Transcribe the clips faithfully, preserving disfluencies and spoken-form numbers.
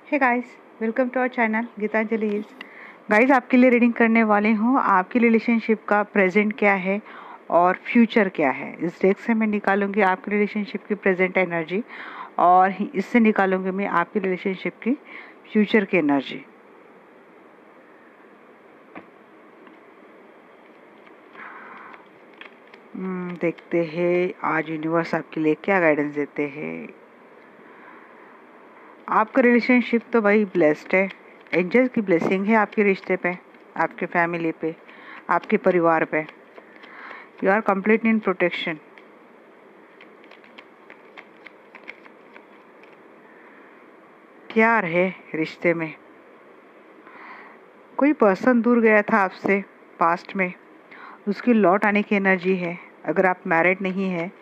Hey guys, welcome to our channel Geetanjali hills. Guys, आपके लिए reading करने वाले हूँ आपकी रिलेशनशिप का प्रेजेंट क्या है और फ्यूचर क्या है। इस डेक से मैं निकालूंगी आपकी रिलेशनशिप की प्रेजेंट एनर्जी और इससे निकालूंगी मैं आपकी रिलेशनशिप की फ्यूचर की एनर्जी। देखते हैं आज यूनिवर्स आपके लिए क्या गाइडेंस देते हैं। आपका रिलेशनशिप तो भाई ब्लेस्ड है, एंजल की ब्लेसिंग है आपके रिश्ते पे, आपके फैमिली पे, आपके परिवार पे। You are complete in protection. प्यार है रिश्ते में। कोई पर्सन दूर गया था आपसे पास्ट में, उसकी लौट आने की एनर्जी है। अगर आप मैरिड नहीं है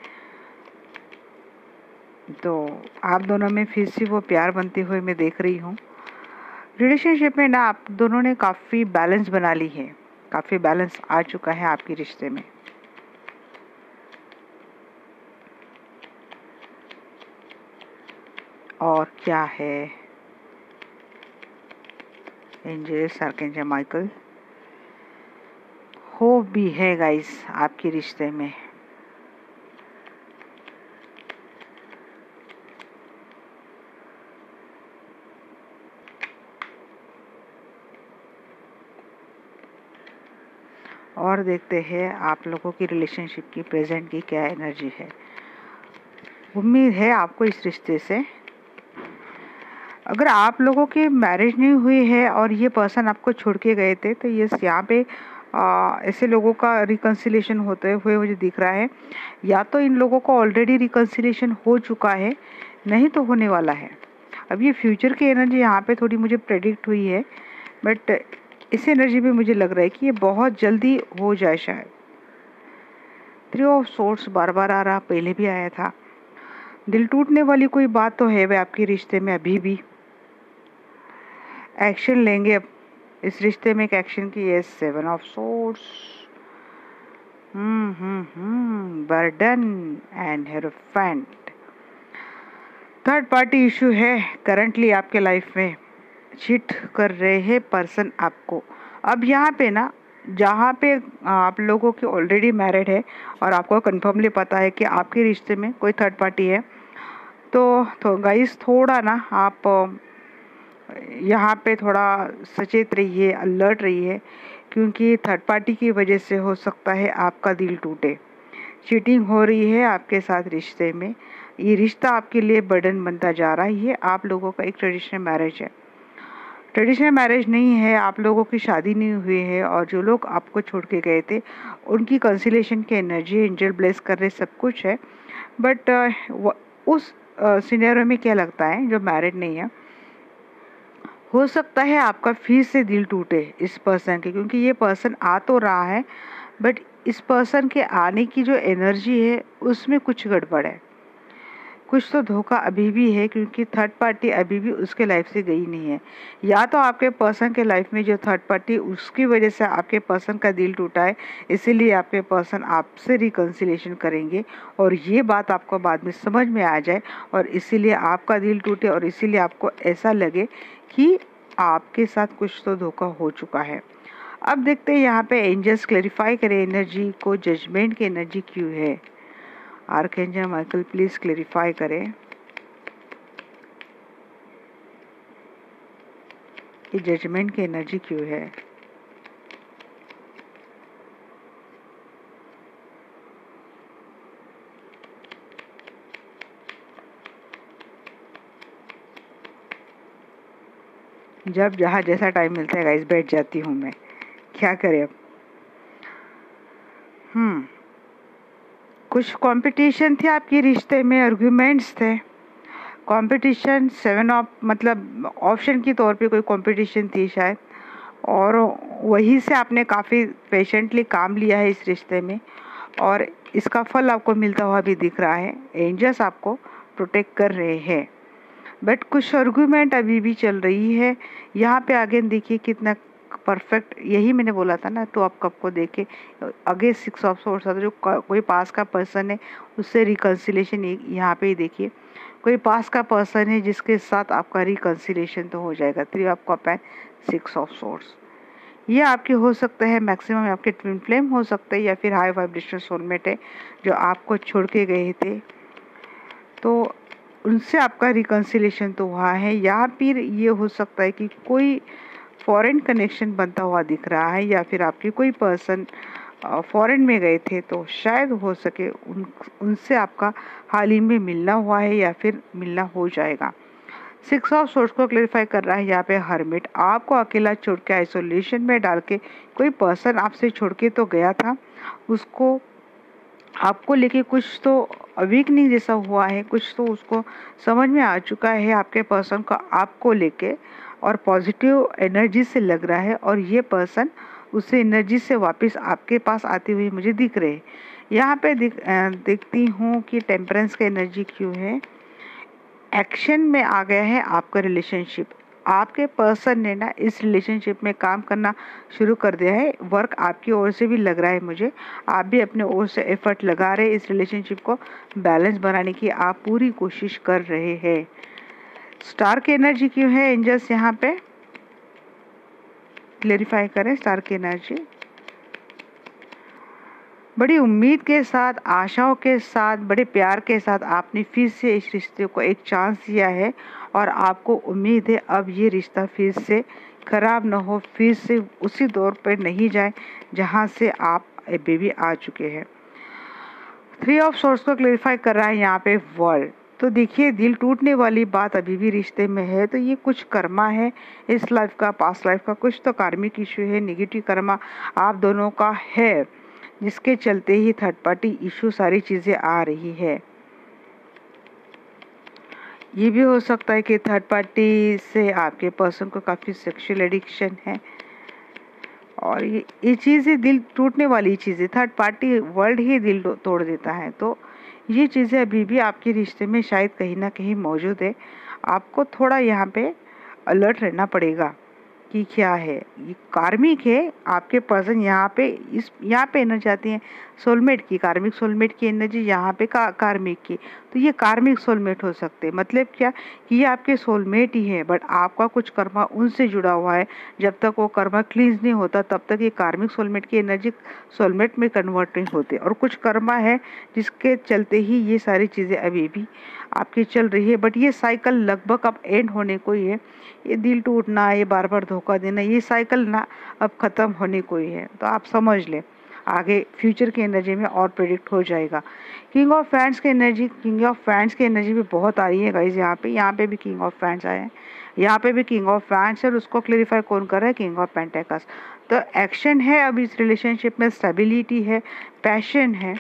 तो आप दोनों में फिर से वो प्यार बनते हुए मैं देख रही हूँ। रिलेशनशिप में ना आप दोनों ने काफ़ी बैलेंस बना ली है, काफ़ी बैलेंस आ चुका है आपके रिश्ते में। और क्या है, एंजल्स, आर्कएंजल माइकल, होप भी है गाइस आपके रिश्ते में। और देखते हैं आप लोगों की रिलेशनशिप की प्रेजेंट की क्या एनर्जी है। उम्मीद है आपको इस रिश्ते से, अगर आप लोगों की मैरिज नहीं हुई है और ये पर्सन आपको छोड़ के गए थे तो ये यहाँ पे आ, ऐसे लोगों का रिकन्सिलेशन होते हुए मुझे दिख रहा है। या तो इन लोगों को ऑलरेडी रिकन्सिलेशन हो चुका है, नहीं तो होने वाला है। अब ये फ्यूचर की एनर्जी यहाँ पे थोड़ी मुझे प्रेडिक्ट हुई है, बट इस एनर्जी में मुझे लग रहा है कि ये बहुत जल्दी हो जाए शायद। थ्री ऑफ सोर्ड्स बार बार आ रहा, पहले भी आया था। दिल टूटने वाली कोई बात तो है वे आपके रिश्ते में। अभी भी एक्शन लेंगे अब इस रिश्ते में। एक एक्शन की है seven of swords, hmm hmm hmm burden and hierophant. Third party issue है करंटली आपके लाइफ में। चीट कर रहे हैं पर्सन आपको। अब यहाँ पे ना, जहाँ पे आप लोगों की ऑलरेडी मैरिड है और आपको कन्फर्मली पता है कि आपके रिश्ते में कोई थर्ड पार्टी है, तो, तो गाइस थोड़ा ना आप यहाँ पे थोड़ा सचेत रहिए, अलर्ट रहिए, क्योंकि थर्ड पार्टी की वजह से हो सकता है आपका दिल टूटे। चीटिंग हो रही है आपके साथ रिश्ते में। ये रिश्ता आपके लिए बर्डन बनता जा रहा है। ये आप लोगों का एक ट्रेडिशनल मैरिज है। ट्रेडिशनल मैरिज नहीं है, आप लोगों की शादी नहीं हुई है और जो लोग आपको छोड़ के गए थे उनकी कंसिलेशन की एनर्जी, एंजल ब्लेस कर रहे, सब कुछ है। बट उस सिनेरियो में क्या लगता है, जो मैरिड नहीं है, हो सकता है आपका फिर से दिल टूटे इस पर्सन के, क्योंकि ये पर्सन आ तो रहा है बट इस पर्सन के आने की जो एनर्जी है उसमें कुछ गड़बड़ है, कुछ तो धोखा अभी भी है, क्योंकि थर्ड पार्टी अभी भी उसके लाइफ से गई नहीं है। या तो आपके पर्सन के लाइफ में जो थर्ड पार्टी, उसकी वजह से आपके पर्सन का दिल टूटा है, इसीलिए आपके पर्सन आपसे रिकन्सिलेशन करेंगे और ये बात आपको बाद में समझ में आ जाए और इसीलिए आपका दिल टूटे और इसीलिए आपको ऐसा लगे कि आपके साथ कुछ तो धोखा हो चुका है। अब देखते हैं यहाँ पे एंजल्स क्लैरिफाई करें एनर्जी को, जजमेंट की एनर्जी क्यों है। आर्कएंजल माइकल प्लीज क्लैरिफाई करें कि जजमेंट की एनर्जी क्यों है। जब जहाँ जैसा टाइम मिलता है गाइस बैठ जाती हूँ मैं, क्या करें अब। हम्म कुछ कंपटीशन थे आपके रिश्ते में, आर्गुमेंट्स थे, कंपटीशन। सेवन ऑफ मतलब ऑप्शन के तौर पे कोई कंपटीशन थी शायद, और वहीं से आपने काफ़ी पेशेंटली काम लिया है इस रिश्ते में और इसका फल आपको मिलता हुआ भी दिख रहा है। एंजल्स आपको प्रोटेक्ट कर रहे हैं, बट कुछ आर्गुमेंट अभी भी चल रही है। यहाँ पे आगे देखिए कितना परफेक्ट, यही मैंने बोला था ना, तो आप कब को देखे आगे सिक्स ऑफ सोर्ड्स आता है। जो कोई पास का पर्सन है उससे रिकन्सिलेशन यहाँ पे ही देखिए, कोई पास का पर्सन है जिसके साथ आपका रिकंसिलेशन तो हो जाएगा। Three of cup and six of swords, ये आपके हो सकते हैं, मैक्सिमम आपके ट्विन फ्लेम हो सकते हैं या फिर हाई वाइब्रेशन सोलमेट है जो आपको छोड़ के गए थे, तो उनसे आपका रिकंसिलेशन तो हुआ है। या फिर ये हो सकता है कि कोई फॉरेन कनेक्शन बनता हुआ दिख रहा है, या फिर आपके कोई पर्सन फॉरेन में गए थे तो शायद हो सके उन उनसे आपका हाल ही में मिलना हुआ है या फिर मिलना हो जाएगा। सिक्स ऑफ सोर्स को क्लेरिफाई कर रहा है यहाँ पे हर्मिट, आपको अकेला छोड़ के आइसोलेशन में डाल के कोई पर्सन आपसे छोड़ के तो गया था, उसको आपको लेके कुछ तो अवेकनिंग जैसा हुआ है, कुछ तो उसको समझ में आ चुका है आपके पर्सन को आपको लेके, और पॉजिटिव एनर्जी से लग रहा है, और ये पर्सन उसे एनर्जी से वापस आपके पास आती हुई मुझे दिख रहे हैं। यहाँ पे दिख देखती हूँ कि टेम्परेंस का एनर्जी क्यों है, एक्शन में आ गया है आपका रिलेशनशिप। आपके पर्सन ने ना इस रिलेशनशिप में काम करना शुरू कर दिया है, वर्क आपकी ओर से भी लग रहा है मुझे, आप भी अपने ओर से एफर्ट लगा रहे हैं इस रिलेशनशिप को बैलेंस बनाने की आप पूरी कोशिश कर रहे हैं। स्टार की एनर्जी क्यों है एंजल्स, यहाँ पे क्लेरिफाई करें स्टार की एनर्जी। बड़ी उम्मीद के साथ, आशाओं के साथ, बड़े प्यार के साथ आपने फिर से इस रिश्ते को एक चांस दिया है, और आपको उम्मीद है अब ये रिश्ता फिर से खराब ना हो, फिर से उसी दौर पर नहीं जाए जहाँ से आप बेबी आ चुके हैं। थ्री ऑफ सोर्स को क्लेरिफाई कर रहा है यहाँ पे वर्ल्ड। तो देखिए, दिल टूटने वाली बात अभी भी रिश्ते में है, तो ये कुछ कर्मा है इस लाइफ का, पास्ट लाइफ का, कुछ तो कार्मिक इशू है, नेगेटिव कर्मा आप दोनों का है, जिसके चलते ही थर्ड पार्टी इशू सारी चीज़ें आ रही है। ये भी हो सकता है कि थर्ड पार्टी से आपके पर्सन को काफ़ी सेक्सुअल एडिक्शन है, और ये ये चीज़ें दिल टूटने वाली चीज़ें, थर्ड पार्टी वर्ल्ड ही दिल तोड़ देता है, तो ये चीज़ें अभी भी आपके रिश्ते में शायद कहीं ना कहीं मौजूद है। आपको थोड़ा यहाँ पे अलर्ट रहना पड़ेगा कि क्या है, ये कार्मिक है। आपके पर्सन यहाँ पे इस यहाँ पे एनर्जी आती है सोलमेट की, कार्मिक सोलमेट की एनर्जी यहाँ पे का कार्मिक की, तो ये कार्मिक सोलमेट हो सकते हैं। मतलब क्या कि ये आपके सोलमेट ही है, बट आपका कुछ कर्मा उनसे जुड़ा हुआ है, जब तक वो कर्मा क्लींस नहीं होता तब तक ये कार्मिक सोलमेट की एनर्जी सोलमेट में कन्वर्ट नहीं होते, और कुछ कर्मा है जिसके चलते ही ये सारी चीज़ें अभी भी आपकी चल रही है। बट ये साइकिल लगभग अब एंड होने को ही है, ये दिल टूटना, ये बार बार धोखा देना, ये साइकिल ना अब ख़त्म होने को ही है। तो आप समझ लें आगे फ्यूचर की एनर्जी में और प्रेडिक्ट हो जाएगा। किंग ऑफ फैंस की एनर्जी, किंग ऑफ फैंस की एनर्जी भी बहुत आ रही है गाइज। यहाँ पे यहाँ पे भी किंग ऑफ फैंस आए हैं, यहाँ पे भी किंग ऑफ फैंस है, और उसको क्लेरिफाई कौन कर रहा है, किंग ऑफ पेंटेकल्स। तो एक्शन है अब इस रिलेशनशिप में, स्टेबिलिटी है, पैशन है।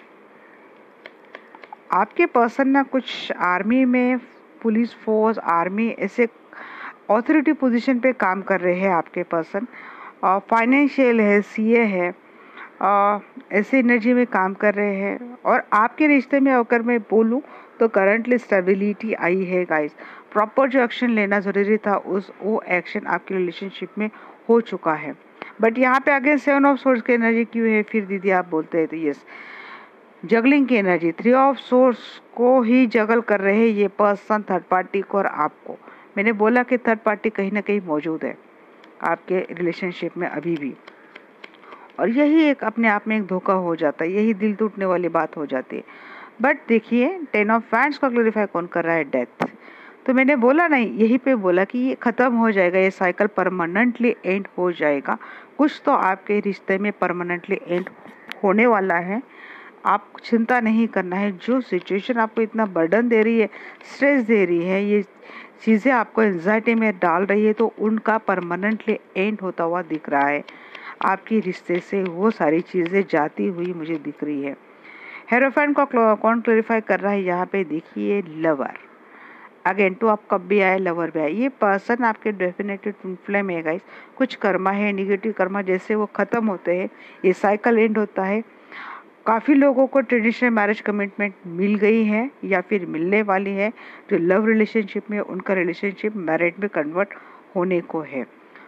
आपके पर्सन ना कुछ आर्मी में, पुलिस फोर्स, आर्मी, ऐसे ऑथोरिटी पोजीशन पे काम कर रहे हैं आपके पर्सन, और फाइनेंशियल है, सीए है, आ, ऐसे एनर्जी में काम कर रहे हैं। और आपके रिश्ते में अगर मैं बोलूँ तो करंटली स्टेबिलिटी आई है गाइस। प्रॉपर जो एक्शन लेना ज़रूरी था उस वो एक्शन आपके रिलेशनशिप में हो चुका है। बट यहाँ पे आगे सेवन ऑफ सोर्स की एनर्जी क्यों है फिर दीदी आप बोलते हैं, तो यस जगलिंग की एनर्जी, थ्री ऑफ सोर्स को ही जगल कर रहे हैं ये पर्सन, थर्ड पार्टी को और आपको। मैंने बोला कि थर्ड पार्टी कहीं ना कहीं मौजूद है आपके रिलेशनशिप में अभी भी, और यही एक अपने आप में एक धोखा हो जाता है, यही दिल टूटने वाली बात हो जाती है। बट देखिए टेन ऑफ फैंस को क्लेरिफाई कौन कर रहा है, डेथ। तो मैंने बोला नहीं, यही पे बोला कि ये ख़त्म हो जाएगा, ये साइकिल परमानेंटली एंड हो जाएगा। कुछ तो आपके रिश्ते में परमानेंटली एंड होने वाला है, आपको चिंता नहीं करना है। जो सिचुएशन आपको इतना बर्डन दे रही है, स्ट्रेस दे रही है, ये चीज़ें आपको एंजाइटी में डाल रही है, तो उनका परमानेंटली एंड होता हुआ दिख रहा है। आपके रिश्ते से वो सारी चीज़ें जाती हुई मुझे दिख रही है। हेरोफेंट को कौन क्लेरिफाई कर रहा है यहाँ पे, देखिए लवर। अगेन टू आप कब भी आए, लवर भी आए। ये पर्सन आपके डेफिनेटली ट्विन फ्लेम है गाइस। कुछ कर्मा है, निगेटिव कर्मा, जैसे वो ख़त्म होते हैं, ये साइकिल एंड होता है। काफ़ी लोगों को ट्रेडिशनल मैरिज कमिटमेंट मिल गई है या फिर मिलने वाली है। जो लव रिलेशनशिप में, उनका रिलेशनशिप मैरिज में कन्वर्ट होने को है।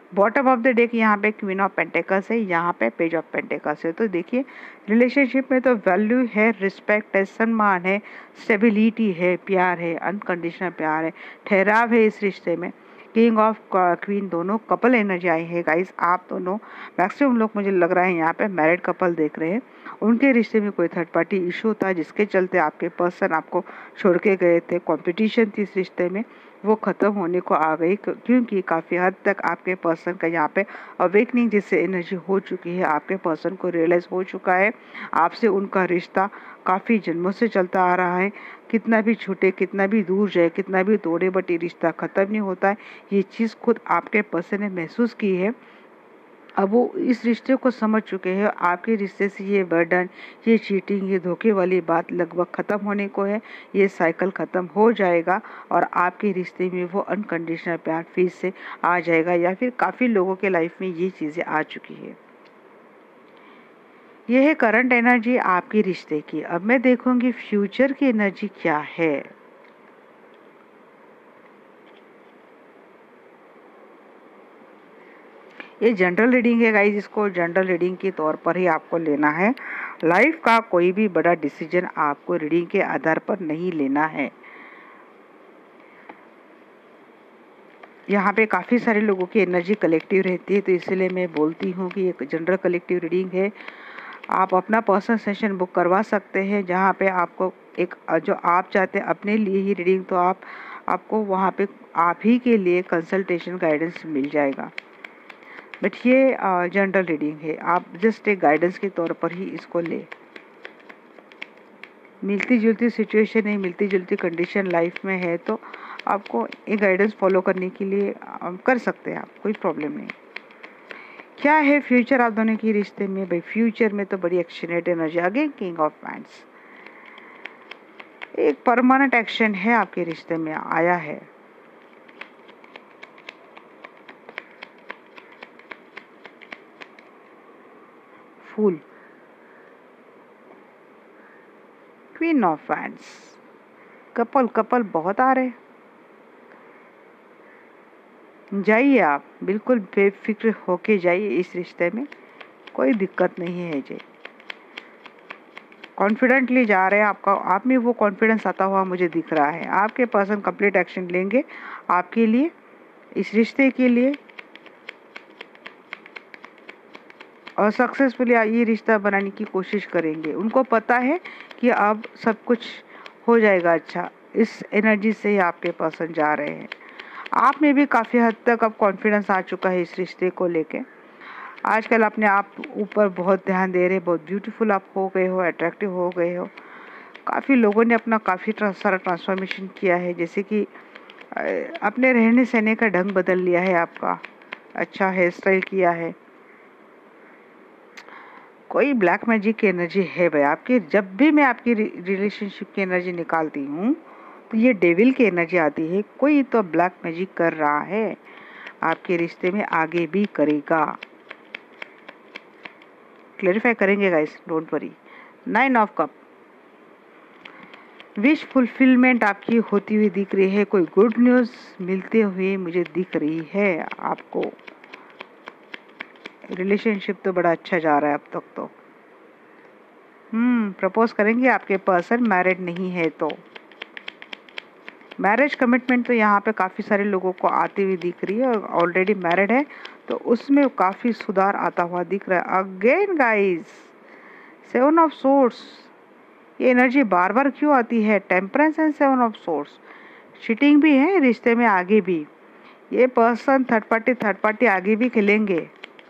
बॉटम ऑफ द डेक यहाँ पे क्वीन ऑफ पेंटिकल्स है, यहाँ पे पेज ऑफ पेंटिकल्स है। तो देखिए रिलेशनशिप में तो वैल्यू है, रिस्पेक्ट है, सम्मान है, स्टेबिलिटी है, प्यार है, अनकंडीशनल प्यार है, ठहराव है इस रिश्ते में। किंग ऑफ क्वीन दोनों कपल एनर्जी आई है गाइस। आप दोनों मैक्सिमम लोग मुझे लग रहा है यहाँ पे मैरिड कपल देख रहे हैं। उनके रिश्ते में कोई थर्ड पार्टी इशू था जिसके चलते आपके पर्सन आपको छोड़ के गए थे, कंपटीशन थी इस रिश्ते में, वो ख़त्म होने को आ गई, क्योंकि काफ़ी हद तक आपके पर्सन का यहाँ पे अवेकनिंग जिससे एनर्जी हो चुकी है। आपके पर्सन को रियलाइज़ हो चुका है आपसे उनका रिश्ता काफ़ी जन्मों से चलता आ रहा है। कितना भी छूटे, कितना भी दूर जाए, कितना भी दौड़े, बट ये रिश्ता ख़त्म नहीं होता है। ये चीज़ खुद आपके पर्सन ने महसूस की है। अब वो इस रिश्ते को समझ चुके हैं। आपके रिश्ते से ये बर्डन, ये चीटिंग, ये धोखे वाली बात लगभग ख़त्म होने को है। ये साइकिल ख़त्म हो जाएगा और आपके रिश्ते में वो अनकंडीशनल प्यार फिर से आ जाएगा, या फिर काफ़ी लोगों के लाइफ में ये चीज़ें आ चुकी है। ये है करंट एनर्जी आपके रिश्ते की। अब मैं देखूंगी फ्यूचर की एनर्जी क्या है। ये जनरल रीडिंग है गाइस, इसको जनरल रीडिंग के तौर पर ही आपको लेना है। लाइफ का कोई भी बड़ा डिसीजन आपको रीडिंग के आधार पर नहीं लेना है। यहाँ पे काफ़ी सारे लोगों की एनर्जी कलेक्टिव रहती है, तो इसलिए मैं बोलती हूँ कि एक जनरल कलेक्टिव रीडिंग है। आप अपना पर्सनल सेशन बुक करवा सकते हैं, जहाँ पे आपको एक जो आप चाहते हैं अपने लिए ही रीडिंग, तो आप आपको वहाँ पे आप ही के लिए कंसल्टेशन गाइडेंस मिल जाएगा। बट ये जनरल रीडिंग है, आप जस्ट एक गाइडेंस के तौर पर ही इसको ले। मिलती जुलती सिचुएशन है, मिलती जुलती कंडीशन लाइफ में है, तो आपको ये गाइडेंस फॉलो करने के लिए आ, कर सकते हैं आप, कोई प्रॉब्लम नहीं। क्या है फ्यूचर आप दोनों के रिश्ते में? भाई फ्यूचर में तो बड़ी एक्शनेट एनर्जी आ गई। किंग ऑफ वांड्स, एक परमानेंट एक्शन है आपके रिश्ते में आया है। Fool, queen of wands, couple couple बहुत आ रहे। जाइए आप, बिल्कुल बेफिक्र होके जाइए इस रिश्ते में, कोई दिक्कत नहीं है। जी कॉन्फिडेंटली जा रहे हैं, आपका आप में वो कॉन्फिडेंस आता हुआ मुझे दिख रहा है। आपके पर्सन कंप्लीट एक्शन लेंगे आपके लिए, इस रिश्ते के लिए, और सक्सेसफुली ये रिश्ता बनाने की कोशिश करेंगे। उनको पता है कि अब सब कुछ हो जाएगा अच्छा। इस एनर्जी से ही आपके पर्सन जा रहे हैं। आप में भी काफ़ी हद तक अब कॉन्फिडेंस आ चुका है इस रिश्ते को लेके। आजकल अपने आप ऊपर बहुत ध्यान दे रहे, बहुत ब्यूटीफुल आप हो गए हो, अट्रैक्टिव हो गए हो। काफ़ी लोगों ने अपना काफ़ी सारा ट्रांसफॉर्मेशन किया है, जैसे कि अपने रहने सहने का ढंग बदल लिया है आपका, अच्छा हेयर स्टाइल किया है। कोई ब्लैक मैजिक की एनर्जी है भाई आपकी। जब भी मैं आपकी रिलेशनशिप की एनर्जी निकालती हूँ तो ये डेविल की एनर्जी आती है। कोई तो ब्लैक मैजिक कर रहा है आपके रिश्ते में, आगे भी करेगा। क्लैरिफाई करेंगे guys, don't worry. Nine of cup, wish fulfilment आपकी होती हुई दिख रही है। कोई गुड न्यूज़ मिलते हुए मुझे दिख रही है आपको। रिलेशनशिप तो बड़ा अच्छा जा रहा है अब तक तो। हम्म प्रपोज करेंगे आपके पर्सन, मैरिड नहीं है तो। मैरिज कमिटमेंट तो यहाँ पे काफ़ी सारे लोगों को आती हुई दिख रही है, और ऑलरेडी मैरिड है तो उसमें काफ़ी सुधार आता हुआ दिख रहा है। Again guys, seven of swords, ये एनर्जी बार बार क्यों आती है? Temperance and seven of swords, cheating भी है रिश्ते में, आगे भी ये person third party third party आगे भी खेलेंगे।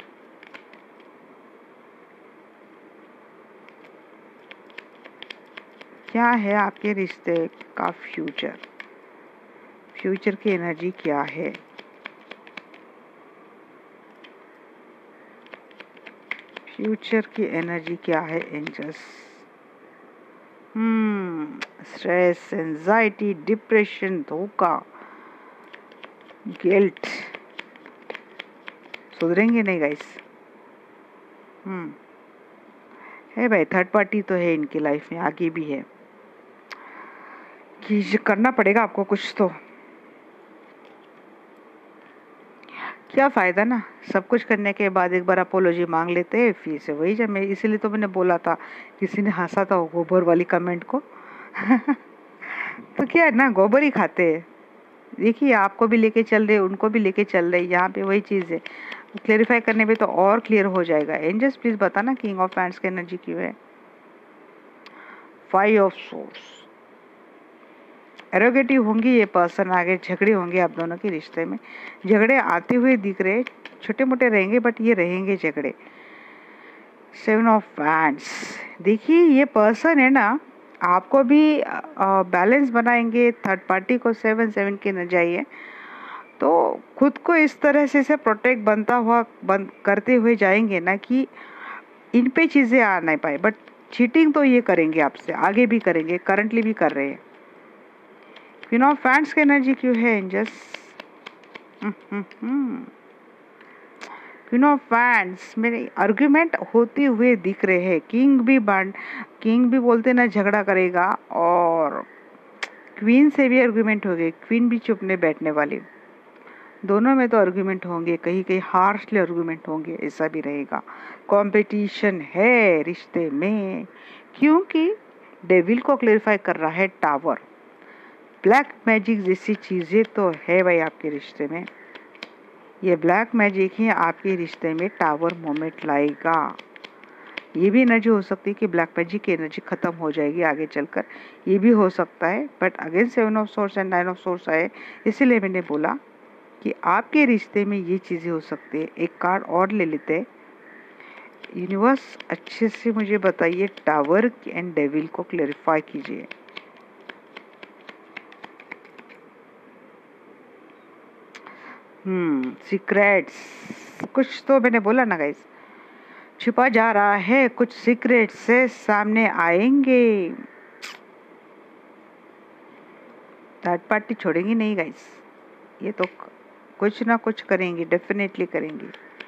क्या है आपके रिश्ते का फ्यूचर? फ्यूचर की एनर्जी क्या है? फ्यूचर की एनर्जी क्या है angels? Hmm stress, anxiety, depression, धोखा, गिल्ट। सुधरेंगे नहीं गाइस। हम्म है भाई, थर्ड पार्टी तो है इनकी लाइफ में, आगे भी है कि करना पड़ेगा आपको कुछ तो। क्या फ़ायदा ना, सब कुछ करने के बाद एक बार अपोलॉजी मांग लेते हैं, फिर से वही। जब मैं इसीलिए तो मैंने बोला था, किसी ने हंसा था वो गोबर वाली कमेंट को। तो क्या है ना, गोबर ही खाते हैं। देखिए आपको भी लेके चल रहे, उनको भी लेके चल रहे, यहाँ पे वही चीज़ है। क्लेरिफाई करने पे तो और क्लियर हो जाएगा। एंजल्स प्लीज बताना किंग ऑफ हैंड्स की एनर्जी क्यों है। फाइव ऑफ सोर्स, एरोगेटिव होंगी ये पर्सन, आगे झगड़े होंगे आप दोनों के रिश्ते में। झगड़े आते हुए दिख रहे, छोटे मोटे रहेंगे बट ये रहेंगे झगड़े। सेवन ऑफ हैंड्स, देखिए ये पर्सन है ना, आपको भी बैलेंस बनाएंगे। थर्ड पार्टी को सेवन सेवन की न जाइए, तो खुद को इस तरह से से प्रोटेक्ट बनता हुआ बंद करते हुए जाएंगे ना कि इन पे चीज़ें आ नहीं पाए। बट चीटिंग तो ये करेंगे आपसे, आगे भी करेंगे, करंटली भी कर रहे हैं। क्वीन ऑफ फैंड्स की एनर्जी क्यों है एंजल्स। क्वीन ऑफ फैंड्स, मेरे आर्ग्यूमेंट होते हुए दिख रहे हैं। किंग भी बांड किंग भी बोलते ना झगड़ा करेगा, और क्वीन से भी आर्ग्यूमेंट हो गए। क्वीन भी चुप नहीं बैठने वाली, दोनों में तो आर्ग्यूमेंट होंगे, कहीं कहीं हार्शली आर्ग्यूमेंट होंगे, ऐसा भी रहेगा। कंपटीशन है रिश्ते में, क्योंकि डेविल को क्लेरिफाई कर रहा है टावर। ब्लैक मैजिक जैसी चीज़ें तो है भाई आपके रिश्ते में। ये ब्लैक मैजिक ही आपके रिश्ते में टावर मोमेंट लाएगा। ये भी एनर्जी हो सकती है कि ब्लैक मैजिक की एनर्जी खत्म हो जाएगी आगे चलकर, ये भी हो सकता है। But again seven of swords and nine of swords आए, इसीलिए मैंने बोला कि आपके रिश्ते में ये चीज़ें हो सकती है। एक कार्ड और ले लेते हैं। यूनिवर्स अच्छे से मुझे बताइए, टावर एंड डेविल को क्लेरिफाई कीजिए। हम्म सीक्रेट्स, कुछ तो मैंने बोला ना गाइस, छिपा जा रहा है, कुछ सीक्रेट से सामने आएंगे। थर्ड पार्टी छोड़ेंगी नहीं गाइस, ये तो कुछ ना कुछ करेंगी, डेफिनेटली करेंगी।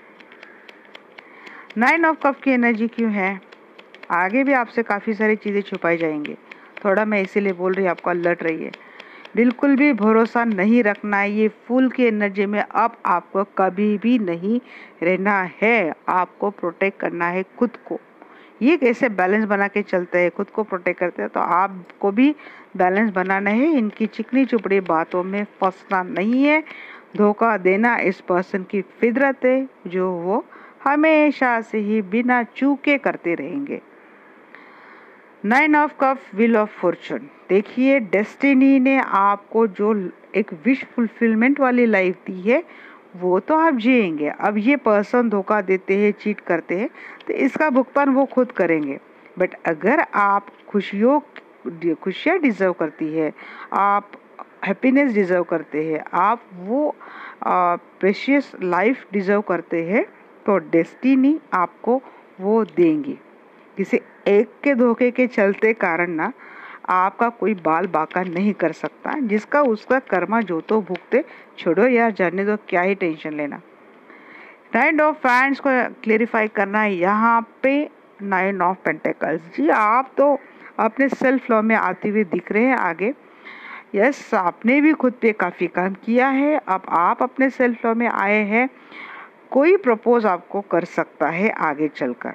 नाइन ऑफ कप की एनर्जी क्यों है। आगे भी आपसे काफ़ी सारी चीज़ें छुपाई जाएंगी, थोड़ा मैं इसीलिए बोल रही हूँ आपको अलर्ट रहिए। बिल्कुल भी भरोसा नहीं रखना है, ये फूल की एनर्जी में अब आपको कभी भी नहीं रहना है। आपको प्रोटेक्ट करना है खुद को। ये कैसे बैलेंस बना के चलते हैं, खुद को प्रोटेक्ट करते हैं, तो आपको भी बैलेंस बनाना है। इनकी चिकनी चुपड़ी बातों में फंसना नहीं है। धोखा देना इस पर्सन की फितरत है, जो वो हमेशा से ही बिना चूके करते रहेंगे। Nine of cup, wheel of fortune, देखिए डेस्टिनी ने आपको जो एक विश फुलफिलमेंट वाली लाइफ दी है, वो तो आप जिएंगे। अब ये पर्सन धोखा देते हैं, चीट करते हैं, तो इसका भुगतान वो खुद करेंगे। बट अगर आप खुशियों खुशियाँ डिजर्व करती है, आप हैप्पीनेस डिजर्व करते हैं, आप वो प्रेशियस लाइफ डिजर्व करते हैं, तो डेस्टिनी आपको वो देंगी। किसी एक के धोखे के चलते कारण ना आपका कोई बाल बाका नहीं कर सकता। जिसका उसका कर्मा जो तो भुगते, छोड़ो यार, जाने दो, क्या ही टेंशन लेना। नाइन ऑफ फैंड्स को क्लेरिफाई करना है यहाँ पे। नाइन ऑफ पेंटिकल्स, जी आप तो अपने सेल्फ लॉ में आते हुए दिख रहे हैं आगे। यस, आपने भी खुद पे काफ़ी काम किया है, अब आप अपने सेल्फ लॉ में आए हैं। कोई प्रपोज आपको कर सकता है आगे चलकर।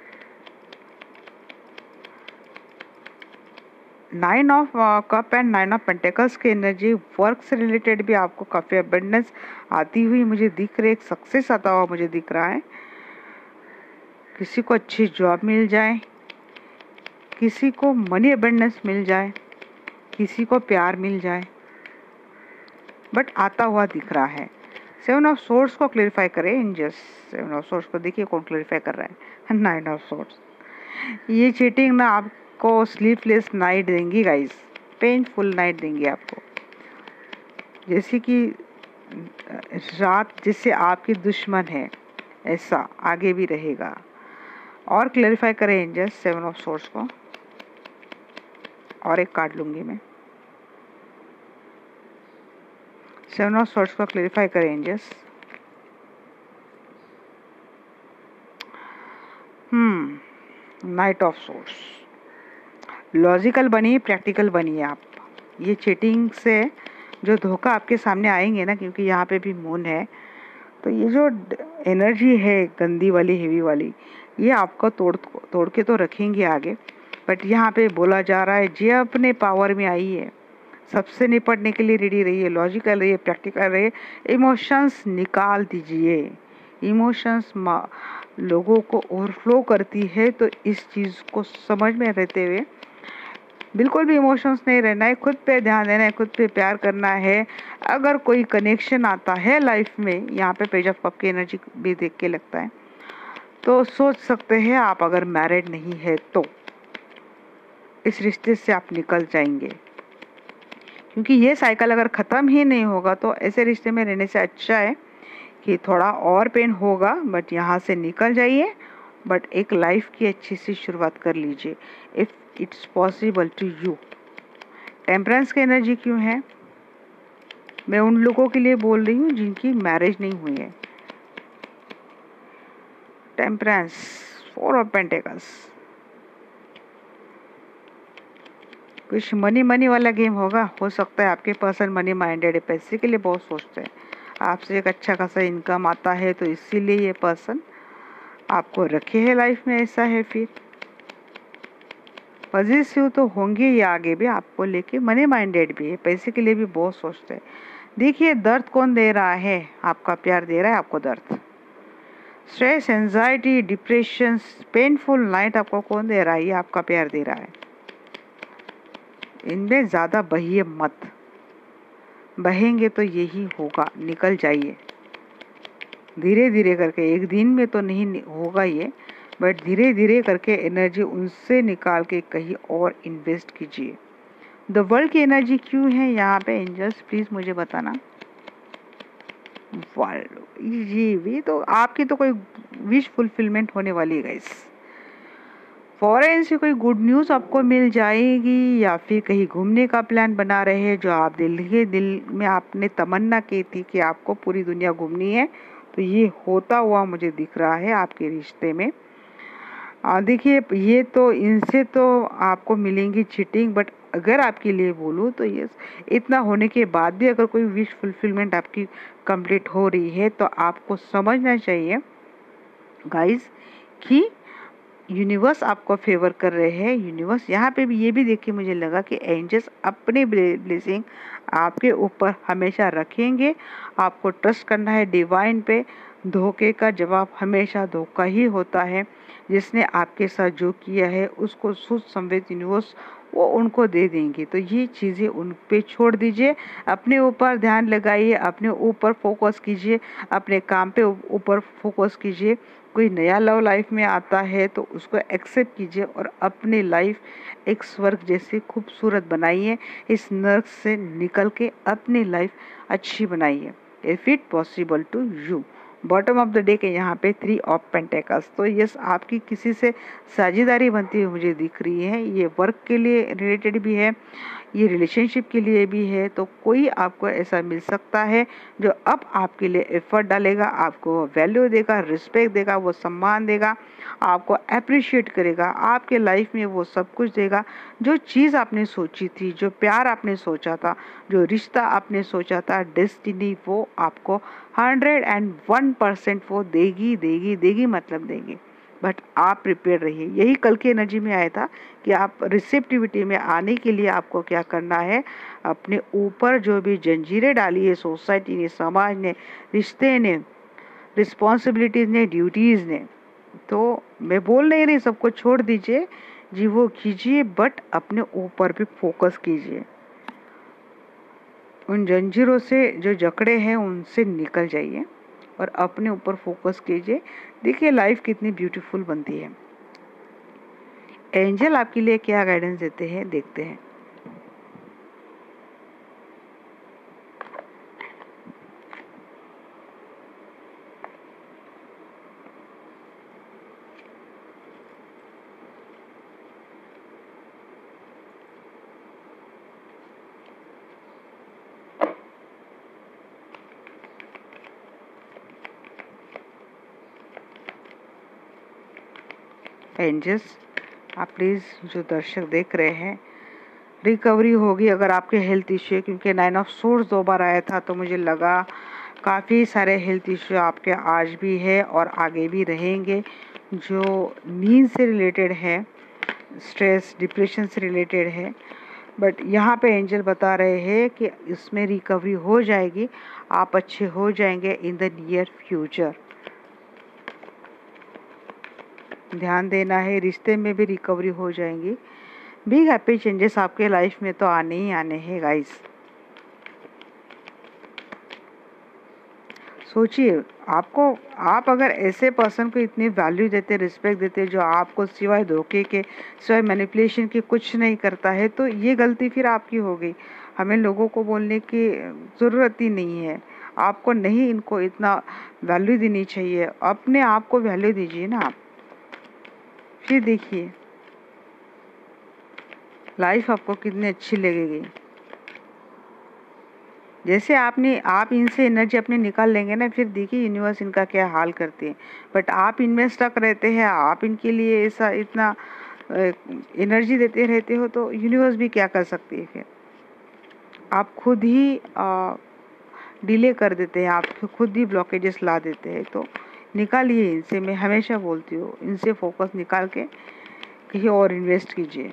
Nine of cup and nine of pentacles की एनर्जी, वर्क से रिलेटेड भी आपको काफ़ी अबंडेंस आती हुई मुझे दिख रही है, एक सक्सेस आता हुआ मुझे दिख रहा है। किसी को अच्छी जॉब मिल जाए, किसी को मनी अबंडेंस मिल जाए, किसी को प्यार मिल जाए, बट आता हुआ दिख रहा है। सेवन ऑफ सोर्स को क्लेरिफाई करें एंजल्स। सेवन ऑफ सोर्स को देखिए कौन क्लेरिफाई कर रहा है। नाइन ऑफ सोर्स, ये चीटिंग ना आप को स्लीपलेस नाइट देंगी गाइस, पेनफुल नाइट देंगी आपको, जैसे कि रात जिससे आपकी दुश्मन है, ऐसा आगे भी रहेगा। और क्लैरिफाई करें एंजल्स सेवन ऑफ सोर्स को। और एक कार्ड लूंगी मैं। सेवन ऑफ सोर्स को क्लैरिफाई करें angels. Hmm knight of swords, logical बनिए, प्रैक्टिकल बनिए आप। ये चीटिंग से जो धोखा आपके सामने आएंगे ना, क्योंकि यहाँ पे भी मून है, तो ये जो एनर्जी है गंदी वाली, हेवी वाली, ये आपका तोड़ तोड़ के तो रखेंगे आगे, बट यहाँ पे बोला जा रहा है जो अपने पावर में आई है सबसे निपटने के लिए रेडी रहिए, लॉजिकल रहिए, प्रैक्टिकल रहिए, इमोशंस निकाल दीजिए। इमोशंस लोगों को ओवरफ्लो करती है, तो इस चीज़ को समझ में रहते हुए बिल्कुल भी इमोशंस नहीं रहना है, खुद पे ध्यान देना है, खुद पे प्यार करना है। अगर कोई कनेक्शन आता है लाइफ में, यहाँ पे पेज ऑफ कप की एनर्जी भी देख के लगता है, तो सोच सकते हैं आप अगर मैरिड नहीं है तो इस रिश्ते से आप निकल जाएंगे, क्योंकि ये साइकिल अगर ख़त्म ही नहीं होगा तो ऐसे रिश्ते में रहने से अच्छा है कि थोड़ा और पेन होगा बट यहाँ से निकल जाइए, बट एक लाइफ की अच्छी सी शुरुआत कर लीजिए if it's possible to you. Temperance की एनर्जी क्यों है? मैं उन लोगों के लिए बोल रही हूँ जिनकी मैरिज नहीं हुई है। टेम्परेंस, फोर ऑफ पेंटिकल्स, कुछ मनी मनी वाला गेम होगा, हो सकता है आपके पर्सन मनी माइंडेड है, पैसे के लिए बहुत सोचते हैं, आपसे एक अच्छा खासा इनकम आता है तो इसीलिए ये पर्सन आपको रखे है लाइफ में, ऐसा है। फिर पॉजिटिव तो होंगे ये आगे भी, आपको लेके मनी माइंडेड भी है, पैसे के लिए भी बहुत सोचते हैं। देखिए दर्द कौन दे रहा है? आपका प्यार दे रहा है आपको दर्द। Stress, anxiety, depression, painful night आपको कौन दे रहा है? ये आपका प्यार दे रहा है। इनमें ज़्यादा बहिए मत, बहेंगे तो यही होगा, निकल जाइए धीरे धीरे करके। एक दिन में तो नहीं होगा ये, बट धीरे धीरे करके एनर्जी उनसे निकाल के कहीं और इन्वेस्ट कीजिए। द वर्ल्ड की एनर्जी क्यों है यहाँ पे? एंजल्स प्लीज़ मुझे बताना। वर्ल्ड, जी भी तो आपकी तो कोई विश फुलफिलमेंट होने वाली है गाइस। फॉरेन से कोई गुड न्यूज़ आपको मिल जाएगी, या फिर कहीं घूमने का प्लान बना रहे हैं जो आप दिल के दिल में आपने तमन्ना की थी कि आपको पूरी दुनिया घूमनी है, तो ये होता हुआ मुझे दिख रहा है आपके रिश्ते में। देखिए ये तो इनसे तो आपको मिलेंगी चीटिंग, बट अगर आपके लिए बोलूँ तो ये इतना होने के बाद भी अगर कोई विश फुलफिलमेंट आपकी कंप्लीट हो रही है तो आपको समझना चाहिए गाइस कि यूनिवर्स आपको फेवर कर रहे हैं। यूनिवर्स यहाँ पे भी ये भी देख के मुझे लगा कि एंजल्स अपने ब्लेसिंग आपके ऊपर हमेशा रखेंगे। आपको ट्रस्ट करना है डिवाइन पे। धोखे का जवाब हमेशा धोखा ही होता है। जिसने आपके साथ जो किया है उसको सोच संवेद यूनिवर्स वो उनको दे देंगे, तो ये चीज़ें उन पे छोड़ दीजिए। अपने ऊपर ध्यान लगाइए, अपने ऊपर फोकस कीजिए, अपने काम पे ऊपर फोकस कीजिए। कोई नया लव लाइफ में आता है तो उसको एक्सेप्ट कीजिए और अपनी लाइफ एक स्वर्ग जैसी खूबसूरत बनाइए। इस नर्क से निकल के अपनी लाइफ अच्छी बनाइए if it possible to you. Bottom of the day के यहाँ पे थ्री ऑफ पेंटेकल्स, तो यस आपकी किसी से साझेदारी बनती हुई मुझे दिख रही है। ये वर्क के लिए रिलेटेड भी है, ये रिलेशनशिप के लिए भी है। तो कोई आपको ऐसा मिल सकता है जो अब आपके लिए एफर्ट डालेगा, आपको वैल्यू देगा, रिस्पेक्ट देगा, वो सम्मान देगा, आपको अप्रिशिएट करेगा, आपके लाइफ में वो सब कुछ देगा जो चीज़ आपने सोची थी, जो प्यार आपने सोचा था, जो रिश्ता आपने सोचा था, डेस्टिनी वो आपको हंड्रेड एंड वन परसेंट वो देगी देगी देगी मतलब देगी। बट आप प्रिपेयर रहिए। यही कल की एनर्जी में आया था कि आप रिसेप्टिविटी में आने के लिए आपको क्या करना है, अपने ऊपर जो भी जंजीरें डाली है सोसाइटी ने, समाज ने, रिश्ते ने, रिस्पॉन्सिबिलिटीज़ ने, ड्यूटीज़ ने, तो मैं बोल नहीं रही सबको छोड़ दीजिए, जी वो कीजिए, बट अपने ऊपर भी फोकस कीजिए। उन जंजीरों से जो जकड़े हैं उनसे निकल जाइए और अपने ऊपर फोकस कीजिए। देखिए लाइफ कितनी ब्यूटीफुल बनती है। एंजल आपके लिए क्या गाइडेंस देते हैं, देखते हैं। एंजल्स आप प्लीज़ जो दर्शक देख रहे हैं, रिकवरी होगी अगर आपके हेल्थ इश्यू है, क्योंकि नाइन ऑफ सोर्स दो बार आया था तो मुझे लगा काफ़ी सारे हेल्थ इश्यू आपके आज भी है और आगे भी रहेंगे, जो नींद से रिलेटेड है, स्ट्रेस डिप्रेशन से रिलेटेड है। बट यहाँ पे एंजल बता रहे हैं कि इसमें रिकवरी हो जाएगी, आप अच्छे हो जाएंगे इन द नियर फ्यूचर। ध्यान देना है, रिश्ते में भी रिकवरी हो जाएंगी। बिग हैप्पी चेंजेस आपके लाइफ में तो आने ही आने हैं गाइस। सोचिए, आपको आप अगर ऐसे पर्सन को इतनी वैल्यू देते, रिस्पेक्ट देते, जो आपको सिवाय धोखे के, सिवाय मैनिपुलेशन के कुछ नहीं करता है, तो ये गलती फिर आपकी हो गई। हमें लोगों को बोलने की ज़रूरत ही नहीं है। आपको नहीं इनको इतना वैल्यू देनी चाहिए, अपने आप को वैल्यू दीजिए ना आप। फिर देखिए लाइफ आपको कितनी अच्छी लगेगी। जैसे आपने आप इनसे एनर्जी अपनी निकाल लेंगे ना, फिर देखिए यूनिवर्स इनका क्या हाल करती है। बट आप इनमें स्टक रहते हैं, आप इनके लिए ऐसा इतना एनर्जी देते रहते हो, तो यूनिवर्स भी क्या कर सकती है। फिर आप खुद ही डिले कर देते हैं, आप खुद ही ब्लॉकेजेस ला देते हैं। तो निकालिए इनसे, मैं हमेशा बोलती हूँ, इनसे फोकस निकाल के कहीं और इन्वेस्ट कीजिए।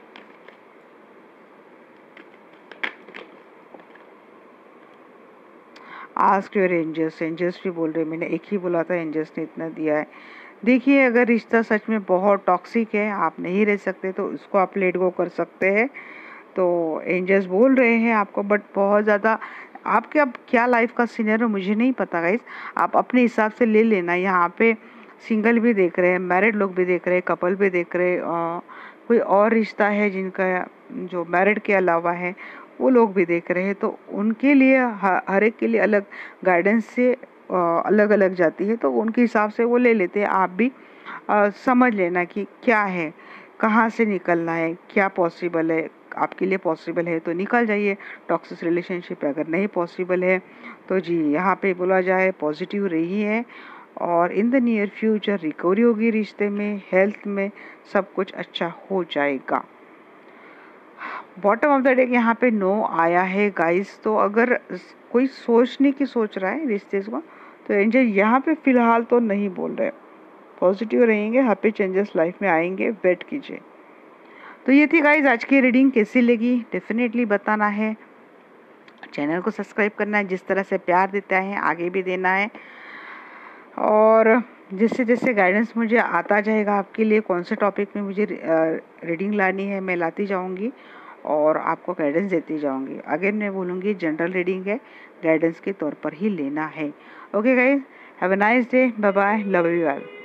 आस्क योर एंजल्स, एंजल्स भी बोल रहे हैं, मैंने एक ही बोला था, एंजल्स ने इतना दिया है। देखिए अगर रिश्ता सच में बहुत टॉक्सिक है, आप नहीं रह सकते, तो इसको आप लेट गो कर सकते हैं। तो एंजल्स बोल रहे हैं आपको, बट बहुत ज़्यादा आपके अब क्या लाइफ का सीनियर मुझे नहीं पता गाइस, आप अपने हिसाब से ले लेना। यहाँ पे सिंगल भी देख रहे हैं, मैरिड लोग भी देख रहे हैं, कपल भी देख रहे हैं, कोई और रिश्ता है जिनका जो मैरिड के अलावा है, वो लोग भी देख रहे हैं। तो उनके लिए हर एक के लिए अलग गाइडेंस से अलग अलग जाती है, तो उनके हिसाब से वो ले लेते हैं। आप भी आ, समझ लेना कि क्या है, कहाँ से निकलना है, क्या पॉसिबल है। आपके लिए पॉसिबल है तो निकल जाइए, टॉक्सिक रिलेशनशिप अगर नहीं पॉसिबल है तो जी यहाँ पे बोला जाए पॉजिटिव रही है, और in the near future recovery होगी, रिश्ते में, हेल्थ में, सब कुछ अच्छा हो जाएगा। बॉटम ऑफ द डे यहाँ पे नो आया है गाइस। तो अगर कोई सोचने की सोच रहा है रिश्ते को, तो एंजल यहाँ पे फिलहाल तो नहीं बोल रहे, पॉजिटिव रहेंगे, हैप्पी चेंजेस लाइफ में आएंगे, वेट कीजिए। तो ये थी गाइस आज की रीडिंग, कैसी लगी डेफिनेटली बताना है, चैनल को सब्सक्राइब करना है, जिस तरह से प्यार देता है आगे भी देना है, और जैसे जैसे गाइडेंस मुझे आता जाएगा आपके लिए, कौन से टॉपिक में मुझे रीडिंग लानी है मैं लाती जाऊंगी और आपको गाइडेंस देती जाऊंगी। अगेन मैं बोलूँगी जनरल रीडिंग है, गाइडेंस के तौर पर ही लेना है। Okay guys, have a nice day, bye bye, love you all.